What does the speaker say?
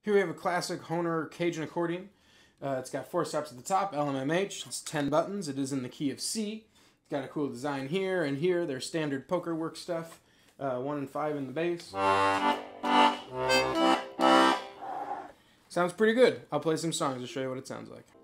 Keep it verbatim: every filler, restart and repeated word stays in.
Here we have a classic Hohner Cajun accordion. Uh, it's got four stops at the top, L M M H. It's ten buttons. It is in the key of C. It's got a cool design here and here. They're standard poker work stuff. Uh, one and five in the bass. Sounds pretty good. I'll play some songs to show you what it sounds like.